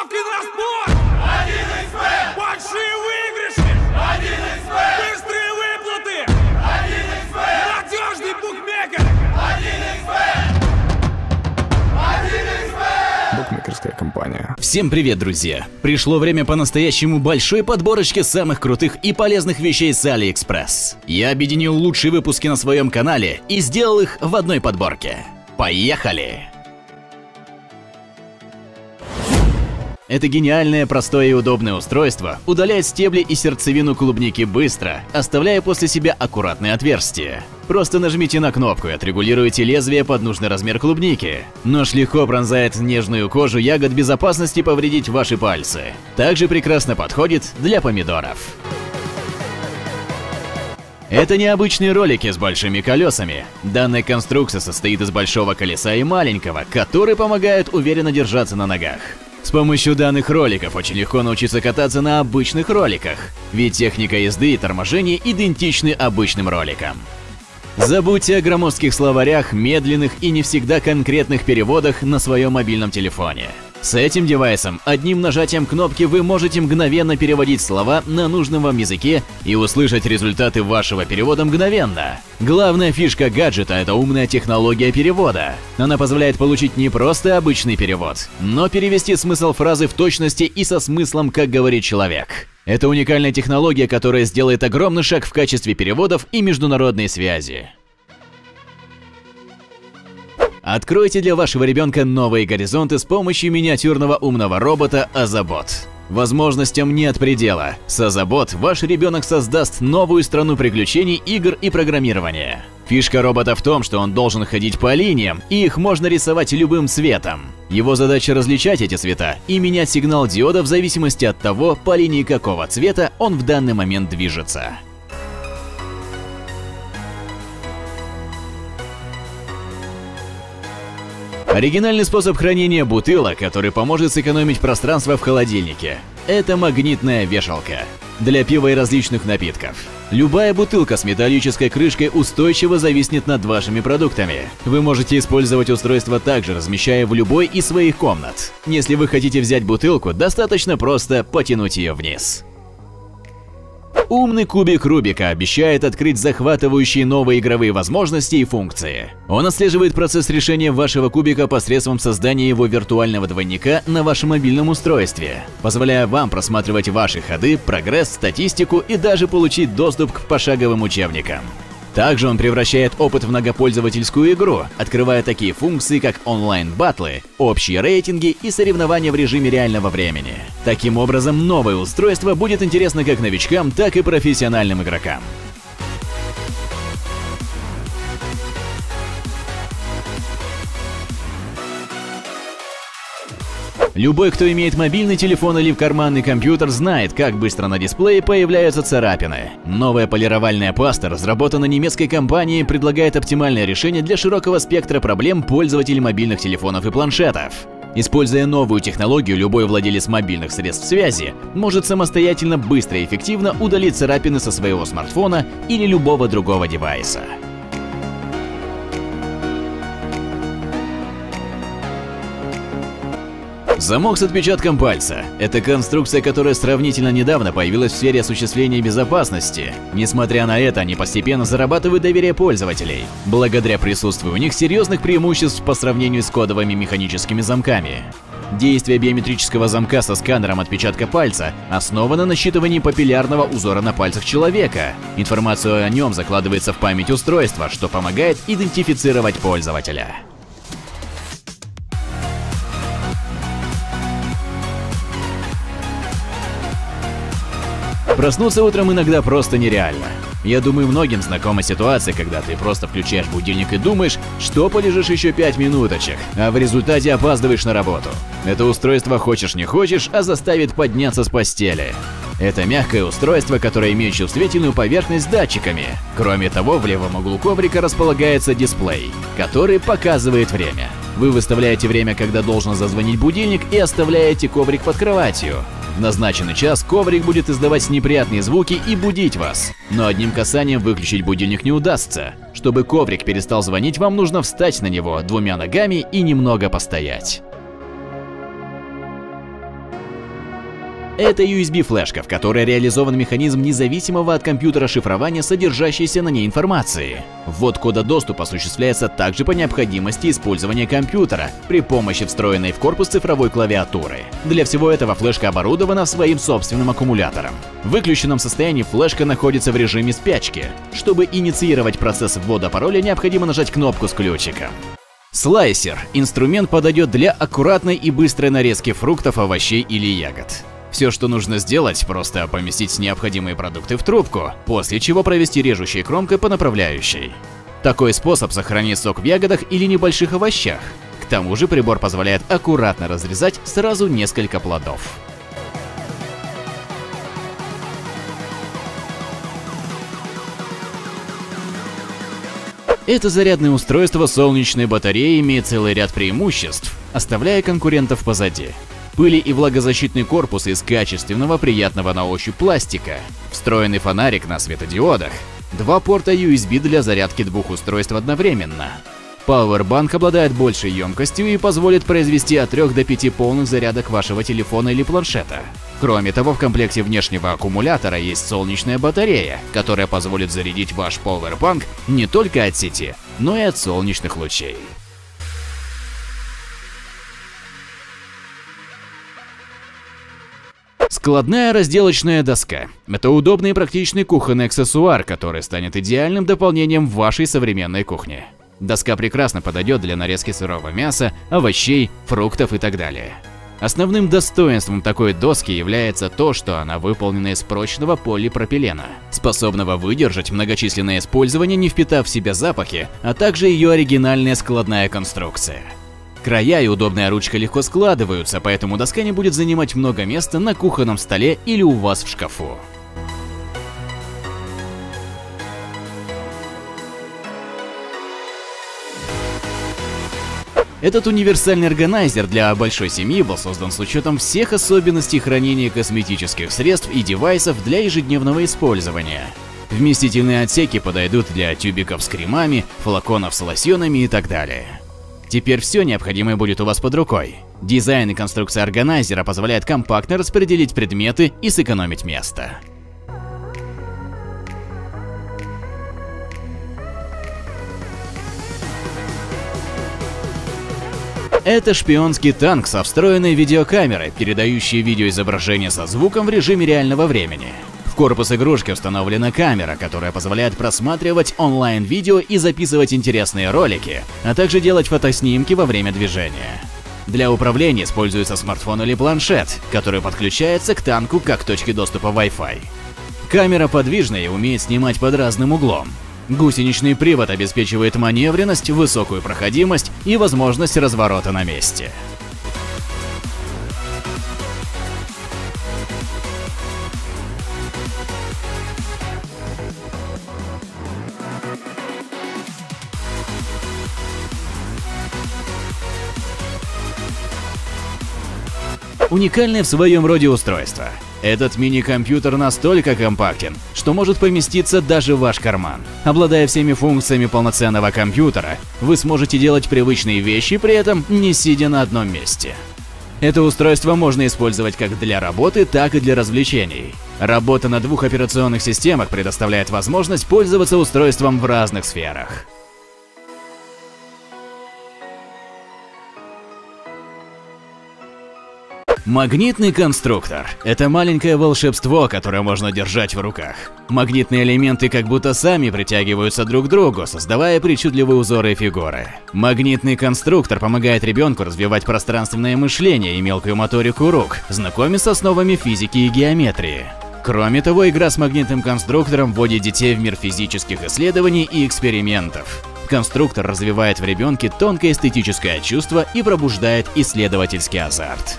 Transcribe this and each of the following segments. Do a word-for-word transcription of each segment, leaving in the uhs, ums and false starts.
Ставки на спорт! один икс бет! Большие выигрыши! один икс бет! Быстрые выплаты! один икс бет! Надежный букмекер! один икс бет! один икс бет! Букмекерская компания. Всем привет, друзья! Пришло время по-настоящему большой подборочки самых крутых и полезных вещей с AliExpress. Я объединил лучшие выпуски на своем канале и сделал их в одной подборке. Поехали! Это гениальное, простое и удобное устройство удаляет стебли и сердцевину клубники быстро, оставляя после себя аккуратные отверстия. Просто нажмите на кнопку и отрегулируйте лезвие под нужный размер клубники. Нож легко пронзает нежную кожу ягод без опасности повредить ваши пальцы. Также прекрасно подходит для помидоров. Это необычные ролики с большими колесами. Данная конструкция состоит из большого колеса и маленького, которые помогают уверенно держаться на ногах. С помощью данных роликов очень легко научиться кататься на обычных роликах, ведь техника езды и торможения идентичны обычным роликам. Забудьте о громоздких словарях, медленных и не всегда конкретных переводах на своем мобильном телефоне. С этим девайсом одним нажатием кнопки вы можете мгновенно переводить слова на нужном вам языке и услышать результаты вашего перевода мгновенно. Главная фишка гаджета – это умная технология перевода. Она позволяет получить не просто обычный перевод, но перевести смысл фразы в точности и со смыслом, как говорит человек. Это уникальная технология, которая сделает огромный шаг в качестве переводов и международной связи. Откройте для вашего ребенка новые горизонты с помощью миниатюрного умного робота Азабот. Возможностям нет предела. С Азабот ваш ребенок создаст новую страну приключений, игр и программирования. Фишка робота в том, что он должен ходить по линиям, и их можно рисовать любым цветом. Его задача различать эти цвета и менять сигнал диода в зависимости от того, по линии какого цвета он в данный момент движется. Оригинальный способ хранения бутылок, который поможет сэкономить пространство в холодильнике. Это магнитная вешалка. Для пива и различных напитков. Любая бутылка с металлической крышкой устойчиво зависнет над вашими продуктами. Вы можете использовать устройство также, размещая в любой из своих комнат. Если вы хотите взять бутылку, достаточно просто потянуть ее вниз. Умный кубик Рубика обещает открыть захватывающие новые игровые возможности и функции. Он отслеживает процесс решения вашего кубика посредством создания его виртуального двойника на вашем мобильном устройстве, позволяя вам просматривать ваши ходы, прогресс, статистику и даже получить доступ к пошаговым учебникам. Также он превращает опыт в многопользовательскую игру, открывая такие функции, как онлайн-баттлы, общие рейтинги и соревнования в режиме реального времени. Таким образом, новое устройство будет интересно как новичкам, так и профессиональным игрокам. Любой, кто имеет мобильный телефон или карманный компьютер, знает, как быстро на дисплее появляются царапины. Новая полировальная паста, разработанная немецкой компанией, предлагает оптимальное решение для широкого спектра проблем пользователей мобильных телефонов и планшетов. Используя новую технологию, любой владелец мобильных средств связи может самостоятельно, быстро и эффективно удалить царапины со своего смартфона или любого другого девайса. Замок с отпечатком пальца – это конструкция, которая сравнительно недавно появилась в сфере осуществления безопасности. Несмотря на это, они постепенно зарабатывают доверие пользователей, благодаря присутствию у них серьезных преимуществ по сравнению с кодовыми механическими замками. Действие биометрического замка со сканером отпечатка пальца основано на считывании папиллярного узора на пальцах человека. Информация о нем закладывается в память устройства, что помогает идентифицировать пользователя. Проснуться утром иногда просто нереально. Я думаю, многим знакома ситуация, когда ты просто включаешь будильник и думаешь, что полежишь еще пять минуточек, а в результате опаздываешь на работу. Это устройство, хочешь не хочешь, а заставит подняться с постели. Это мягкое устройство, которое имеет чувствительную поверхность с датчиками. Кроме того, в левом углу коврика располагается дисплей, который показывает время. Вы выставляете время, когда должен зазвонить будильник, и оставляете коврик под кроватью. В назначенный час коврик будет издавать неприятные звуки и будить вас. Но одним касанием выключить будильник не удастся. Чтобы коврик перестал звонить, вам нужно встать на него двумя ногами и немного постоять. Это ю эс би-флешка, в которой реализован механизм независимого от компьютера шифрования содержащейся на ней информации. Ввод кода доступа осуществляется также по необходимости использования компьютера при помощи встроенной в корпус цифровой клавиатуры. Для всего этого флешка оборудована своим собственным аккумулятором. В выключенном состоянии флешка находится в режиме спячки. Чтобы инициировать процесс ввода пароля, необходимо нажать кнопку с ключиком. Слайсер – инструмент подойдет для аккуратной и быстрой нарезки фруктов, овощей или ягод. Все, что нужно сделать, просто поместить необходимые продукты в трубку, после чего провести режущей кромкой по направляющей. Такой способ сохранит сок в ягодах или небольших овощах. К тому же прибор позволяет аккуратно разрезать сразу несколько плодов. Это зарядное устройство солнечной батареи имеет целый ряд преимуществ, оставляя конкурентов позади. Пыли и влагозащитный корпус из качественного, приятного на ощупь пластика, встроенный фонарик на светодиодах, два порта ю эс би для зарядки двух устройств одновременно. Powerbank обладает большей емкостью и позволит произвести от трёх до пяти полных зарядок вашего телефона или планшета. Кроме того, в комплекте внешнего аккумулятора есть солнечная батарея, которая позволит зарядить ваш Powerbank не только от сети, но и от солнечных лучей. Складная разделочная доска – это удобный и практичный кухонный аксессуар, который станет идеальным дополнением в вашей современной кухне. Доска прекрасно подойдет для нарезки сырого мяса, овощей, фруктов и так далее. Основным достоинством такой доски является то, что она выполнена из прочного полипропилена, способного выдержать многочисленное использование, не впитав в себя запахи, а также ее оригинальная складная конструкция. Края и удобная ручка легко складываются, поэтому доска не будет занимать много места на кухонном столе или у вас в шкафу. Этот универсальный органайзер для большой семьи был создан с учетом всех особенностей хранения косметических средств и девайсов для ежедневного использования. Вместительные отсеки подойдут для тюбиков с кремами, флаконов с лосьонами и так далее. Теперь все необходимое будет у вас под рукой. Дизайн и конструкция органайзера позволяет компактно распределить предметы и сэкономить место. Это шпионский танк со встроенной видеокамерой, передающей видеоизображение со звуком в режиме реального времени. В корпус игрушки установлена камера, которая позволяет просматривать онлайн-видео и записывать интересные ролики, а также делать фотоснимки во время движения. Для управления используется смартфон или планшет, который подключается к танку как к точке доступа Wi-Fi. Камера подвижная и умеет снимать под разным углом. Гусеничный привод обеспечивает маневренность, высокую проходимость и возможность разворота на месте. Уникальное в своем роде устройство. Этот мини-компьютер настолько компактен, что может поместиться даже в ваш карман. Обладая всеми функциями полноценного компьютера, вы сможете делать привычные вещи, при этом не сидя на одном месте. Это устройство можно использовать как для работы, так и для развлечений. Работа на двух операционных системах предоставляет возможность пользоваться устройством в разных сферах. Магнитный конструктор – это маленькое волшебство, которое можно держать в руках. Магнитные элементы как будто сами притягиваются друг к другу, создавая причудливые узоры и фигуры. Магнитный конструктор помогает ребенку развивать пространственное мышление и мелкую моторику рук, знакомиться с основами физики и геометрии. Кроме того, игра с магнитным конструктором вводит детей в мир физических исследований и экспериментов. Конструктор развивает в ребенке тонкое эстетическое чувство и пробуждает исследовательский азарт.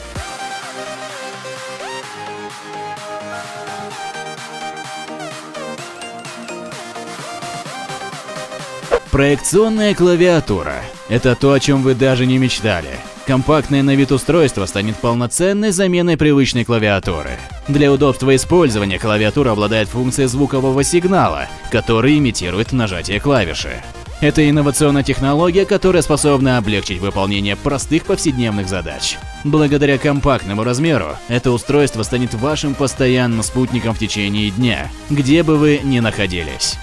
Проекционная клавиатура – это то, о чем вы даже не мечтали. Компактное на вид устройство станет полноценной заменой привычной клавиатуры. Для удобства использования клавиатура обладает функцией звукового сигнала, который имитирует нажатие клавиши. Это инновационная технология, которая способна облегчить выполнение простых повседневных задач. Благодаря компактному размеру, это устройство станет вашим постоянным спутником в течение дня, где бы вы ни находились.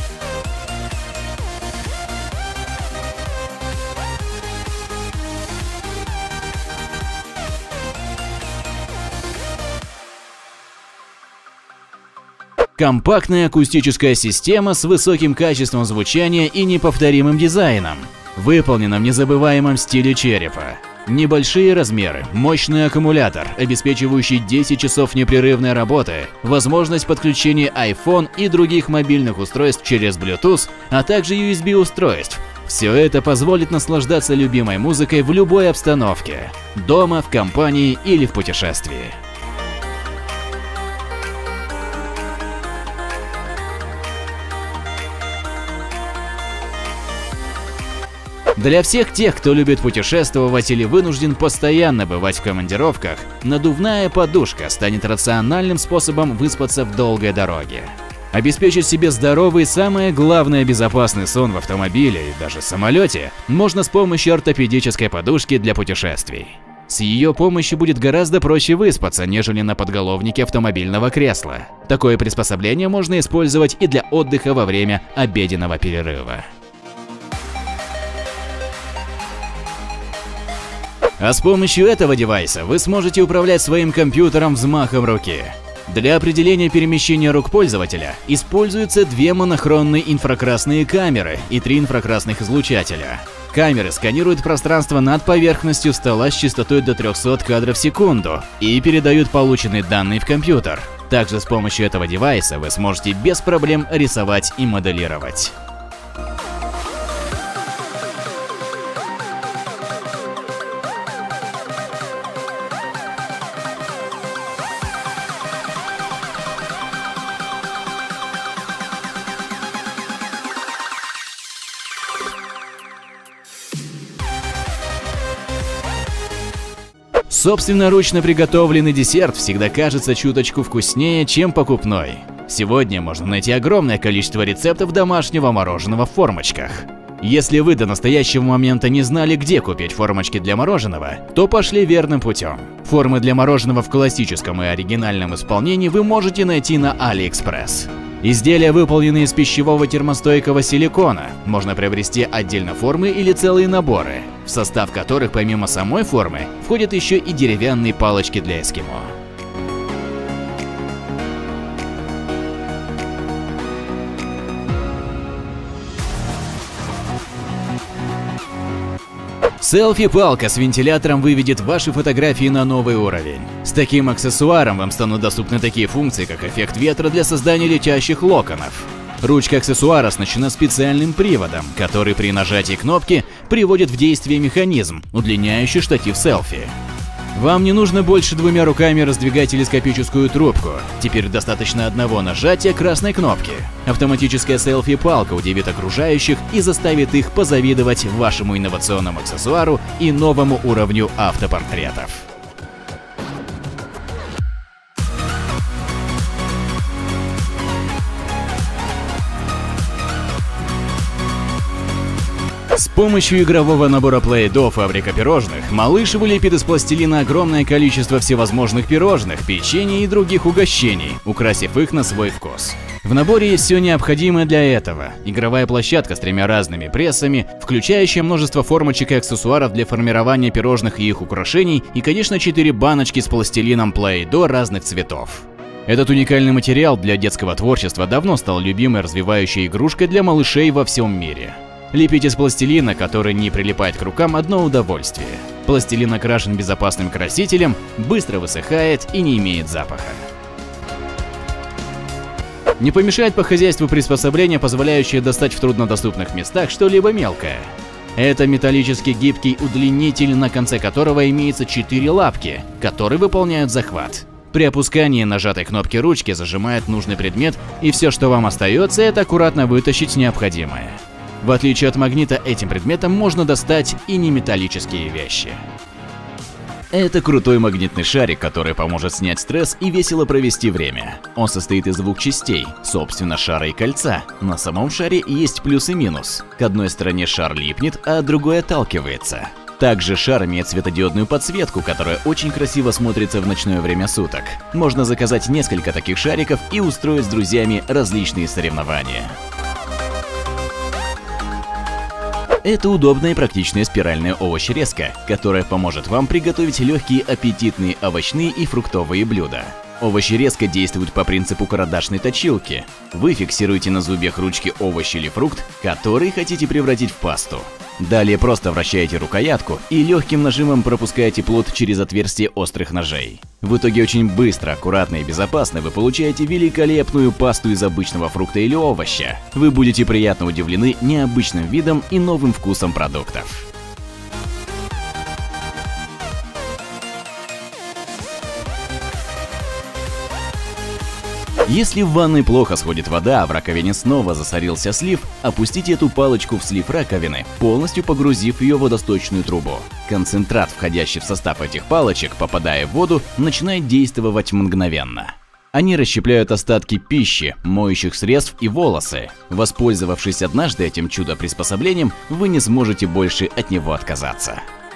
Компактная акустическая система с высоким качеством звучания и неповторимым дизайном, выполнена в незабываемом стиле черепа. Небольшие размеры, мощный аккумулятор, обеспечивающий десять часов непрерывной работы, возможность подключения iPhone и других мобильных устройств через Bluetooth, а также ю эс би-устройств. Все это позволит наслаждаться любимой музыкой в любой обстановке – дома, в компании или в путешествии. Для всех тех, кто любит путешествовать или вынужден постоянно бывать в командировках, надувная подушка станет рациональным способом выспаться в долгой дороге. Обеспечить себе здоровый, самое главное, безопасный сон в автомобиле и даже самолете можно с помощью ортопедической подушки для путешествий. С ее помощью будет гораздо проще выспаться, нежели на подголовнике автомобильного кресла. Такое приспособление можно использовать и для отдыха во время обеденного перерыва. А с помощью этого девайса вы сможете управлять своим компьютером взмахом руки. Для определения перемещения рук пользователя используются две монохронные инфракрасные камеры и три инфракрасных излучателя. Камеры сканируют пространство над поверхностью стола с частотой до трёхсот кадров в секунду и передают полученные данные в компьютер. Также с помощью этого девайса вы сможете без проблем рисовать и моделировать. Собственноручно приготовленный десерт всегда кажется чуточку вкуснее, чем покупной. Сегодня можно найти огромное количество рецептов домашнего мороженого в формочках. Если вы до настоящего момента не знали, где купить формочки для мороженого, то пошли верным путем. Формы для мороженого в классическом и оригинальном исполнении вы можете найти на AliExpress. Изделия выполнены из пищевого термостойкого силикона. Можно приобрести отдельно формы или целые наборы, в состав которых помимо самой формы входят еще и деревянные палочки для эскимо. Селфи-палка с вентилятором выведет ваши фотографии на новый уровень. С таким аксессуаром вам станут доступны такие функции, как эффект ветра для создания летящих локонов. Ручка аксессуара оснащена специальным приводом, который при нажатии кнопки приводит в действие механизм, удлиняющий штатив селфи. Вам не нужно больше двумя руками раздвигать телескопическую трубку. Теперь достаточно одного нажатия красной кнопки. Автоматическая селфи-палка удивит окружающих и заставит их позавидовать вашему инновационному аксессуару и новому уровню автопортретов. С помощью игрового набора Play-Doh «Фабрика пирожных» малыш вылепит из пластилина огромное количество всевозможных пирожных, печенья и других угощений, украсив их на свой вкус. В наборе есть все необходимое для этого. Игровая площадка с тремя разными прессами, включающая множество формочек и аксессуаров для формирования пирожных и их украшений, и, конечно, четыре баночки с пластилином Play-Doh разных цветов. Этот уникальный материал для детского творчества давно стал любимой развивающей игрушкой для малышей во всем мире. Лепить из пластилина, который не прилипает к рукам, одно удовольствие. Пластилин окрашен безопасным красителем, быстро высыхает и не имеет запаха. Не помешает по хозяйству приспособление, позволяющее достать в труднодоступных местах что-либо мелкое. Это металлический гибкий удлинитель, на конце которого имеется четыре лапки, которые выполняют захват. При опускании нажатой кнопки ручки зажимает нужный предмет, и все, что вам остается, это аккуратно вытащить необходимое. В отличие от магнита, этим предметом можно достать и неметаллические вещи. Это крутой магнитный шарик, который поможет снять стресс и весело провести время. Он состоит из двух частей, собственно, шара и кольца. На самом шаре есть плюс и минус. К одной стороне шар липнет, а другой отталкивается. Также шар имеет светодиодную подсветку, которая очень красиво смотрится в ночное время суток. Можно заказать несколько таких шариков и устроить с друзьями различные соревнования. Это удобная и практичная спиральная овощерезка, которая поможет вам приготовить легкие аппетитные овощные и фруктовые блюда. Овощерезка действует по принципу карандашной точилки. Вы фиксируете на зубьях ручки овощ или фрукт, который хотите превратить в пасту. Далее просто вращаете рукоятку и легким нажимом пропускаете плод через отверстие острых ножей. В итоге очень быстро, аккуратно и безопасно вы получаете великолепную пасту из обычного фрукта или овоща. Вы будете приятно удивлены необычным видом и новым вкусом продуктов. Если в ванной плохо сходит вода, а в раковине снова засорился слив, опустите эту палочку в слив раковины, полностью погрузив ее в водосточную трубу. Концентрат, входящий в состав этих палочек, попадая в воду, начинает действовать мгновенно. Они расщепляют остатки пищи, моющих средств и волосы. Воспользовавшись однажды этим чудо-приспособлением, вы не сможете больше от него отказаться.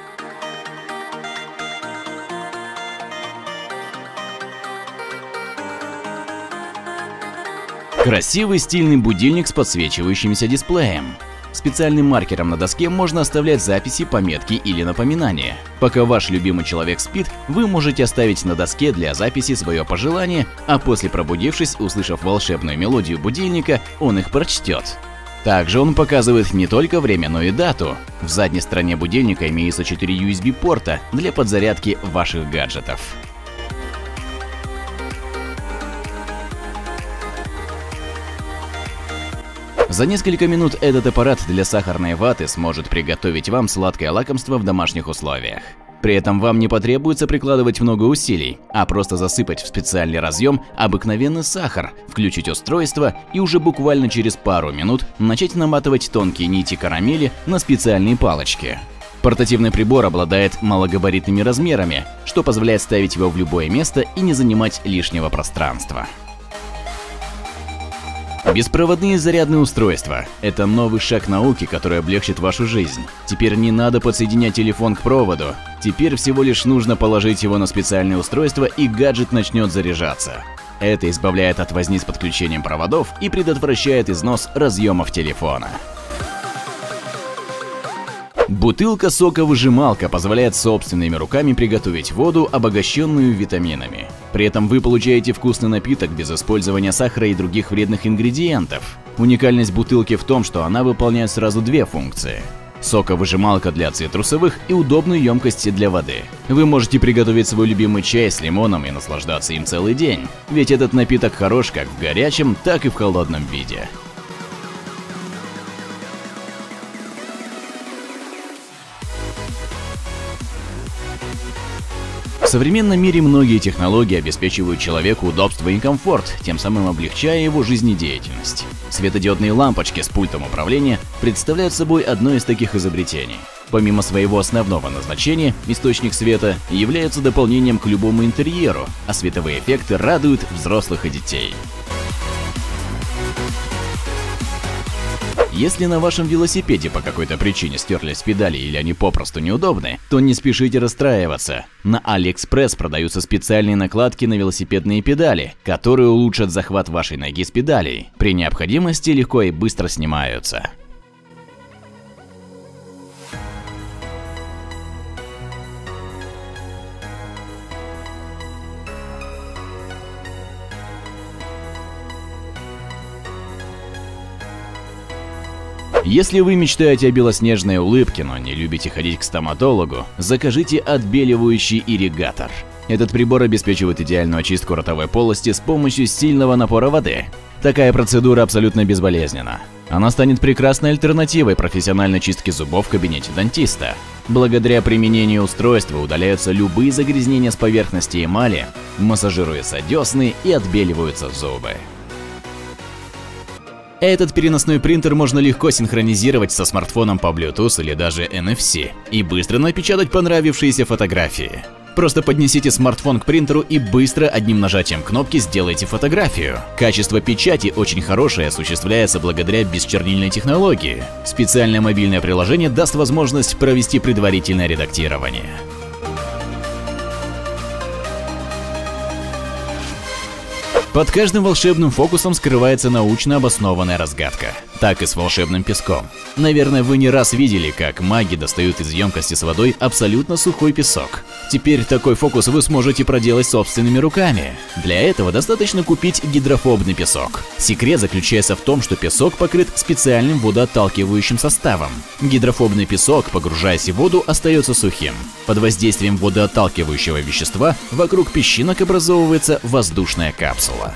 Красивый стильный будильник с подсвечивающимся дисплеем. Специальным маркером на доске можно оставлять записи, пометки или напоминания. Пока ваш любимый человек спит, вы можете оставить на доске для записи свое пожелание, а после пробудившись, услышав волшебную мелодию будильника, он их прочтет. Также он показывает не только время, но и дату. В задней стороне будильника имеется четыре ю эс би-порта для подзарядки ваших гаджетов. За несколько минут этот аппарат для сахарной ваты сможет приготовить вам сладкое лакомство в домашних условиях. При этом вам не потребуется прикладывать много усилий, а просто засыпать в специальный разъем обыкновенный сахар, включить устройство и уже буквально через пару минут начать наматывать тонкие нити карамели на специальные палочки. Портативный прибор обладает малогабаритными размерами, что позволяет ставить его в любое место и не занимать лишнего пространства. Беспроводные зарядные устройства – это новый шаг науки, который облегчит вашу жизнь. Теперь не надо подсоединять телефон к проводу. Теперь всего лишь нужно положить его на специальное устройство, и гаджет начнет заряжаться. Это избавляет от возни с подключением проводов и предотвращает износ разъемов телефона. Бутылка-соковыжималка позволяет собственными руками приготовить воду, обогащенную витаминами. При этом вы получаете вкусный напиток без использования сахара и других вредных ингредиентов. Уникальность бутылки в том, что она выполняет сразу две функции. Соковыжималка для цитрусовых и удобную емкость для воды. Вы можете приготовить свой любимый чай с лимоном и наслаждаться им целый день, ведь этот напиток хорош как в горячем, так и в холодном виде. В современном мире многие технологии обеспечивают человеку удобство и комфорт, тем самым облегчая его жизнедеятельность. Светодиодные лампочки с пультом управления представляют собой одно из таких изобретений. Помимо своего основного назначения, источник света является дополнением к любому интерьеру, а световые эффекты радуют взрослых и детей. Если на вашем велосипеде по какой-то причине стерлись педали или они попросту неудобны, то не спешите расстраиваться. На AliExpress продаются специальные накладки на велосипедные педали, которые улучшат захват вашей ноги с педалей. При необходимости легко и быстро снимаются. Если вы мечтаете о белоснежной улыбке, но не любите ходить к стоматологу, закажите отбеливающий ирригатор. Этот прибор обеспечивает идеальную очистку ротовой полости с помощью сильного напора воды. Такая процедура абсолютно безболезненна. Она станет прекрасной альтернативой профессиональной чистке зубов в кабинете дантиста. Благодаря применению устройства удаляются любые загрязнения с поверхности эмали, массажируются десны и отбеливаются зубы. Этот переносной принтер можно легко синхронизировать со смартфоном по Bluetooth или даже эн эф си и быстро напечатать понравившиеся фотографии. Просто поднесите смартфон к принтеру и быстро одним нажатием кнопки сделайте фотографию. Качество печати очень хорошее, осуществляется благодаря бесчернильной технологии. Специальное мобильное приложение даст возможность провести предварительное редактирование. Под каждым волшебным фокусом скрывается научно обоснованная разгадка. Так и с волшебным песком. Наверное, вы не раз видели, как маги достают из емкости с водой абсолютно сухой песок. Теперь такой фокус вы сможете проделать собственными руками. Для этого достаточно купить гидрофобный песок. Секрет заключается в том, что песок покрыт специальным водоотталкивающим составом. Гидрофобный песок, погружаясь в воду, остается сухим. Под воздействием водоотталкивающего вещества вокруг песчинок образовывается воздушная капсула.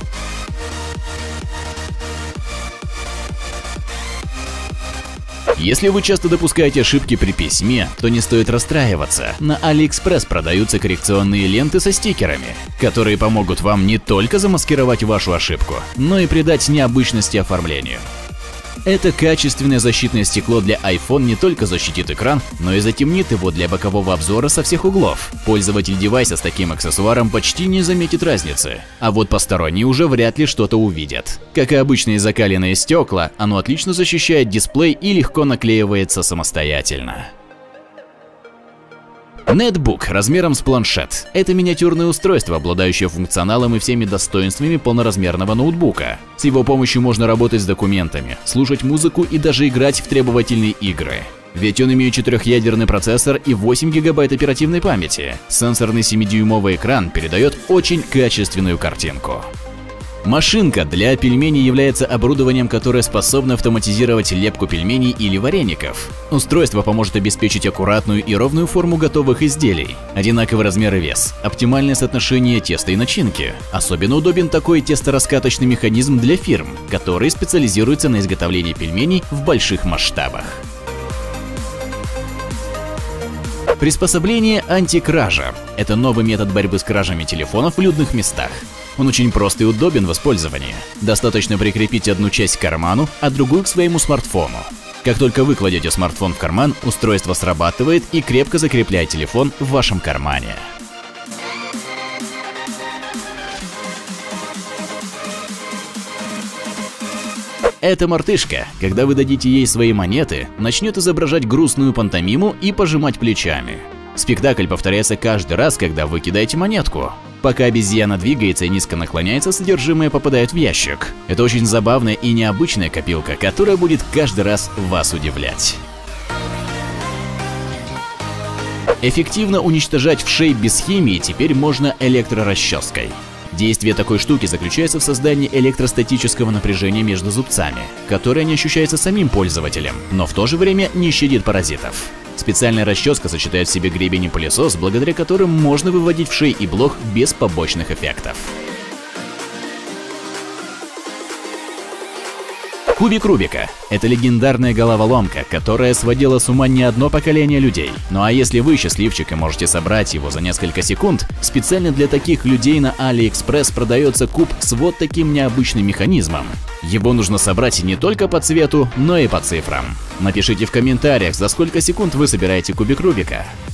Если вы часто допускаете ошибки при письме, то не стоит расстраиваться. На AliExpress продаются коррекционные ленты со стикерами, которые помогут вам не только замаскировать вашу ошибку, но и придать необычности оформлению. Это качественное защитное стекло для iPhone не только защитит экран, но и затемнит его для бокового обзора со всех углов. Пользователь девайса с таким аксессуаром почти не заметит разницы, а вот посторонние уже вряд ли что-то увидят. Как и обычные закаленные стекла, оно отлично защищает дисплей и легко наклеивается самостоятельно. Нетбук размером с планшет – это миниатюрное устройство, обладающее функционалом и всеми достоинствами полноразмерного ноутбука. С его помощью можно работать с документами, слушать музыку и даже играть в требовательные игры. Ведь он имеет четырехъядерный процессор и восемь гигабайт оперативной памяти. Сенсорный семидюймовый экран передает очень качественную картинку. Машинка для пельменей является оборудованием, которое способно автоматизировать лепку пельменей или вареников. Устройство поможет обеспечить аккуратную и ровную форму готовых изделий, одинаковый размер и вес, оптимальное соотношение теста и начинки. Особенно удобен такой тестораскаточный механизм для фирм, которые специализируются на изготовлении пельменей в больших масштабах. Приспособление антикража – это новый метод борьбы с кражами телефонов в людных местах. Он очень прост и удобен в использовании. Достаточно прикрепить одну часть к карману, а другую к своему смартфону. Как только вы кладете смартфон в карман, устройство срабатывает и крепко закрепляет телефон в вашем кармане. Эта мартышка, когда вы дадите ей свои монеты, начнет изображать грустную пантомиму и пожимать плечами. Спектакль повторяется каждый раз, когда вы кидаете монетку. Пока обезьяна двигается и низко наклоняется, содержимое попадает в ящик. Это очень забавная и необычная копилка, которая будет каждый раз вас удивлять. Эффективно уничтожать вшей без химии теперь можно электрорасческой. Действие такой штуки заключается в создании электростатического напряжения между зубцами, которое не ощущается самим пользователем, но в то же время не щадит паразитов. Специальная расческа сочетает в себе гребень и пылесос, благодаря которым можно выводить вшей и блох без побочных эффектов. Кубик Рубика – это легендарная головоломка, которая сводила с ума не одно поколение людей. Ну а если вы счастливчик и можете собрать его за несколько секунд, специально для таких людей на AliExpress продается куб с вот таким необычным механизмом. Его нужно собрать не только по цвету, но и по цифрам. Напишите в комментариях, за сколько секунд вы собираете кубик Рубика.